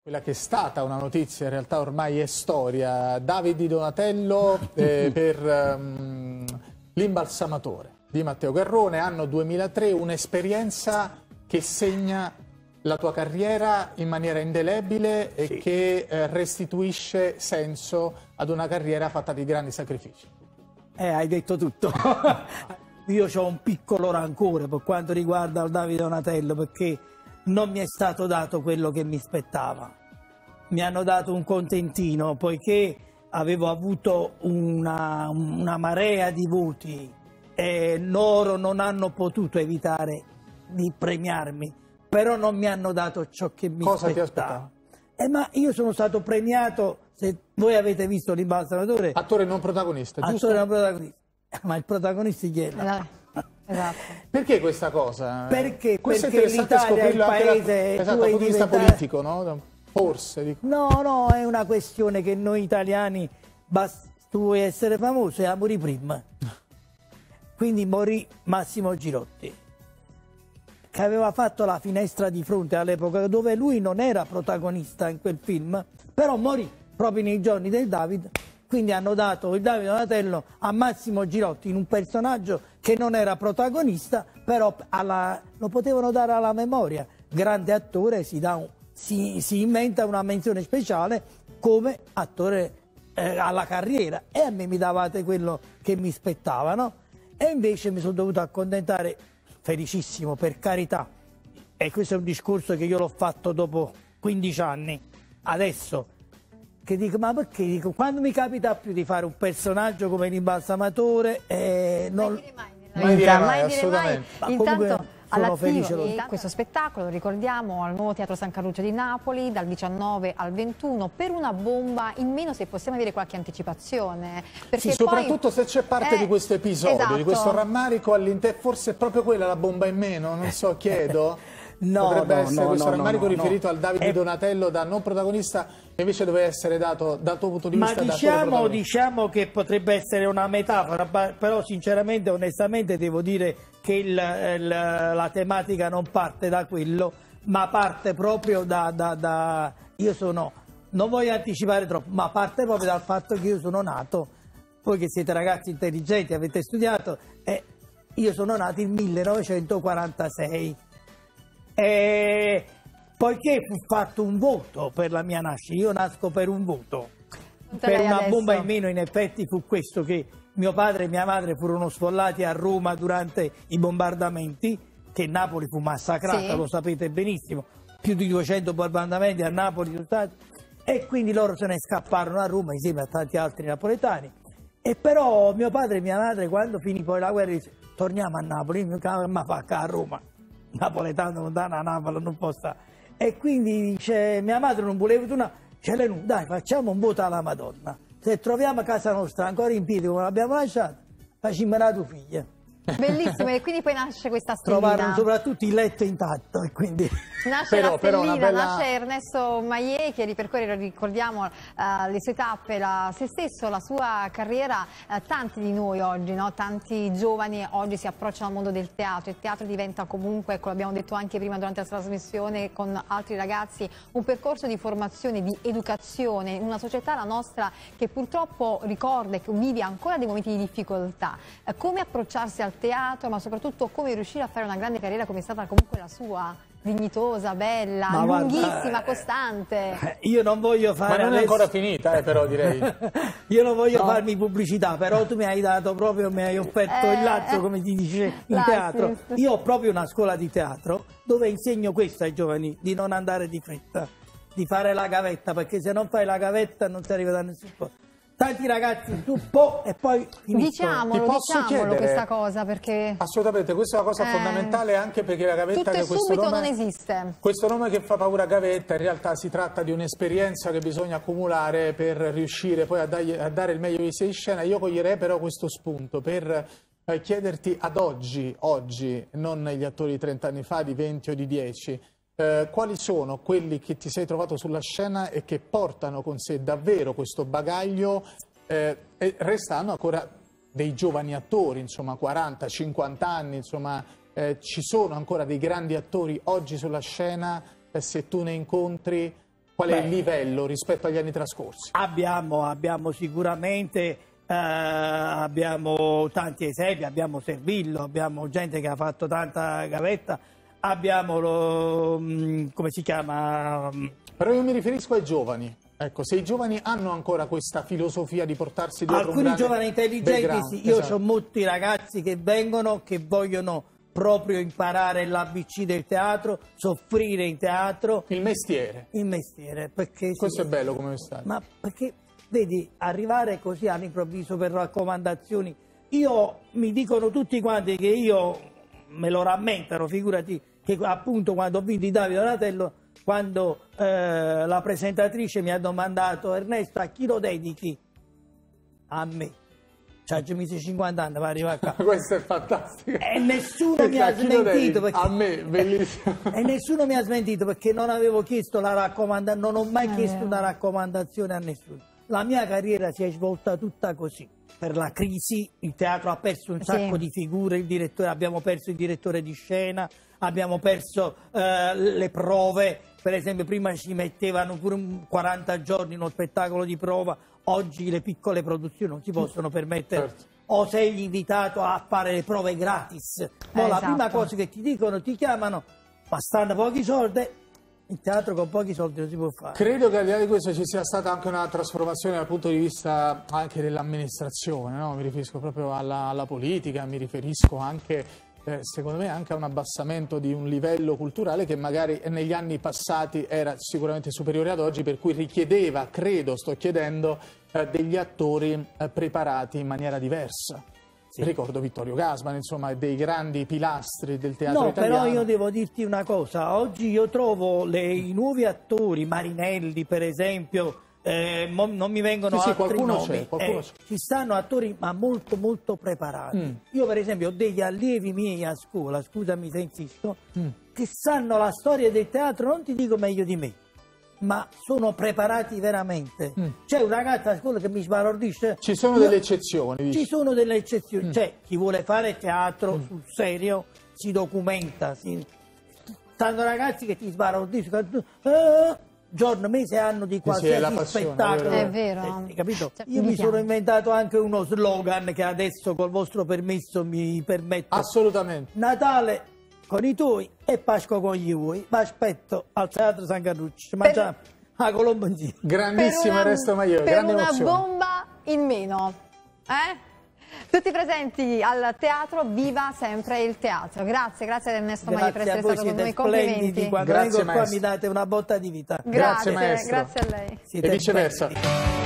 Quella che è stata una notizia, in realtà ormai è storia. Davide Di Donatello per l'imbalsamatore di Matteo Garrone, anno 2003, un'esperienza che segna la tua carriera in maniera indelebile e Sì. che restituisce senso ad una carriera fatta di grandi sacrifici. Hai detto tutto. Io ho un piccolo rancore per quanto riguarda il Davide Donatello, perché non mi è stato dato quello che mi spettava. Mi hanno dato un contentino, poiché avevo avuto una marea di voti e loro non hanno potuto evitare di premiarmi, però non mi hanno dato ciò che mi Cosa ti spettava. aspettava? Ma io sono stato premiato, se voi avete visto l'imbalsamatore, Attore non protagonista, giusto? attore non protagonista. Ma il protagonista chi è? Esatto. Perché questa cosa? Perché? Questo Perché è interessante l'Italia è il scoprirlo anche paese, esatto, tu dal hai punto di vista diventato- politico, no? Forse. Dico. No, è una questione che noi italiani, tu vuoi essere famoso e morì prima. Quindi morì Massimo Girotti, che aveva fatto La finestra di fronte all'epoca, dove lui non era protagonista in quel film, però morì proprio nei giorni del David. Quindi hanno dato il Davide Donatello a Massimo Girotti in un personaggio che non era protagonista, però lo potevano dare alla memoria. Grande attore, si inventa una menzione speciale come attore alla carriera, e a me mi davate quello che mi spettava, no? E invece mi sono dovuto accontentare, felicissimo per carità, e questo è un discorso che io l'ho fatto dopo 15 anni, adesso, che dico, ma perché? Dico, quando mi capita più di fare un personaggio come l'imbalsamatore, non... Mai dire mai, mai dire mai. assolutamente. Ma comunque Intanto sono felice, all'attivo lo- di questo spettacolo, ricordiamo, al Nuovo Teatro San Carluccio di Napoli dal 19 al 21 per una bomba in meno, se possiamo avere qualche anticipazione. Perché Sì, poi, soprattutto se c'è parte di questo episodio, esatto, di questo rammarico all'interno, forse è proprio quella la bomba in meno, non so, chiedo. No, Potrebbe no, essere no, questo no, rammarico no, no. riferito al Davide Donatello da non protagonista, che invece doveva essere dato dal tuo punto di Ma vista da attore protagonista. diciamo che potrebbe essere una metafora, però sinceramente, onestamente devo dire che la tematica non parte da quello, ma parte proprio io sono, non voglio anticipare troppo, ma parte proprio dal fatto che io sono nato, voi che siete ragazzi intelligenti, avete studiato, io sono nato nel 1946. Poiché fu fatto un voto per la mia nascita, io nasco per un voto, per una adesso. bomba in meno, in effetti fu questo, che mio padre e mia madre furono sfollati a Roma durante i bombardamenti, che Napoli fu massacrata, Sì. lo sapete benissimo, più di 200 bombardamenti a Napoli sono stati, e quindi loro se ne scapparono a Roma insieme a tanti altri napoletani. E però mio padre e mia madre, quando finì poi la guerra, disse, torniamo a Napoli, ma fa qua a Roma, napoletano lontano a Napoli non può stare. E quindi dice, mia madre non voleva tornare, dice Lenù, dai, facciamo un voto alla Madonna, se troviamo casa nostra ancora in piedi come l'abbiamo lasciata, facciamo la tua figlia. Bellissimo, e quindi poi nasce questa Trovarono stellina. soprattutto il letto intatto, e quindi... Nasce Però la stellina, una bella- nasce Ernesto Maillet, che ripercorre, ricordiamo, le sue tappe, se stesso, la sua carriera. Tanti di noi oggi, no? Tanti giovani oggi si approcciano al mondo del teatro. Il teatro diventa comunque, ecco, l'abbiamo detto anche prima durante la trasmissione con altri ragazzi, un percorso di formazione, di educazione in una società, la nostra, che purtroppo ricorda e che vive ancora dei momenti di difficoltà. Come approcciarsi al teatro, ma soprattutto come riuscire a fare una grande carriera come è stata comunque la sua, dignitosa, bella, Ma guarda, lunghissima, costante. Io non voglio Ma fare non è adesso- ancora finita, però direi. Io non voglio No. farmi pubblicità, però tu mi hai dato proprio, mi hai offerto il lazzo, come si dice in teatro. l'assist. Io ho proprio una scuola di teatro dove insegno questo ai giovani, di non andare di fretta, di fare la gavetta, perché se non fai la gavetta non si arriva da nessun posto. Tanti ragazzi tu e poi finiscono. Ti posso Diciamolo chiedere? questa cosa, perché Assolutamente, questa è una cosa fondamentale, anche perché la gavetta, tutto che e questo subito nome, non esiste. questo nome che fa paura gavetta, in realtà si tratta di un'esperienza che bisogna accumulare per riuscire poi a dare il meglio di sé in scena. Io coglierei però questo spunto per chiederti ad oggi, non gli attori di 30 anni fa, di 20 o di 10, quali sono quelli che ti sei trovato sulla scena e che portano con sé davvero questo bagaglio, e restando ancora dei giovani attori, insomma 40, 50 anni, insomma ci sono ancora dei grandi attori oggi sulla scena, se tu ne incontri, Qual è il livello rispetto agli anni trascorsi? Abbiamo sicuramente abbiamo tanti esempi, abbiamo Servillo, abbiamo gente che ha fatto tanta gavetta, abbiamo come si chiama? Però io mi riferisco ai giovani. Ecco, se i giovani hanno ancora questa filosofia di portarsi dietro alcuni giovani intelligenti, sì. Io ho molti ragazzi che vengono, che vogliono proprio imparare l'ABC del teatro, soffrire in teatro. Il mestiere. Il mestiere, perché... Questo è bello come mestiere. Ma perché, vedi, arrivare così all'improvviso per raccomandazioni, mi dicono tutti quanti che io me lo rammentano, figurati, che appunto quando ho vinto i Davide Donatello, quando la presentatrice mi ha domandato: Ernesto, a chi lo dedichi? A me. Cioè, ci mise 50 anni per arrivare qua. Questo è fantastico. E nessuno mi ha smentito. Perché... A me, bellissimo. E nessuno mi ha smentito perché non avevo chiesto la raccomandazione, non ho mai chiesto una raccomandazione a nessuno. La mia carriera si è svolta tutta così. Per la crisi il teatro ha perso un sacco di figure, abbiamo perso il direttore di scena, abbiamo perso le prove. Per esempio prima ci mettevano pure 40 giorni in uno spettacolo di prova, oggi le piccole produzioni non si possono permettere. Certo. O sei invitato a fare le prove gratis. La prima cosa che ti dicono, ti chiamano, ma stanno pochi soldi. Il teatro con pochi soldi non si può fare. Credo che al di là di questo ci sia stata anche una trasformazione dal punto di vista anche dell'amministrazione, no? Mi riferisco proprio alla politica, mi riferisco anche... secondo me anche a un abbassamento di un livello culturale che magari negli anni passati era sicuramente superiore ad oggi, per cui richiedeva, credo, sto chiedendo, degli attori preparati in maniera diversa. Sì. Ricordo Vittorio Gassman, insomma, dei grandi pilastri del teatro italiano. Però io devo dirti una cosa, oggi io trovo i nuovi attori, Marinelli per esempio, non mi vengono altri nomi. Ci stanno attori ma molto molto preparati. Io per esempio ho degli allievi miei a scuola, scusami se insisto, che sanno la storia del teatro, non ti dico meglio di me, ma sono preparati veramente. C'è un ragazzo a scuola che mi sbalordisce. Ci sono delle eccezioni. Dici. Ci sono delle eccezioni. Cioè, chi vuole fare teatro sul serio si documenta. Stanno ragazzi che ti sbalordiscono. Giorno, mese, anno di qualsiasi spettacolo. È vero. Capito? Io mi sono inventato anche uno slogan che adesso col vostro permesso mi permetto. Assolutamente. Natale con i tuoi e Pasqua con gli tuoi. Mi aspetto al Teatro San Carlucci. Ci mangiamo a Colombo insieme. Grandissimo Ernesto Maiero, grande emozione. Per una bomba in meno. Tutti presenti al teatro, viva sempre il teatro. Grazie ad Ernesto Maiero per essere stato con noi. Complimenti. Quando vengo qua mi date una botta di vita. Grazie maestro. Grazie a lei. E viceversa.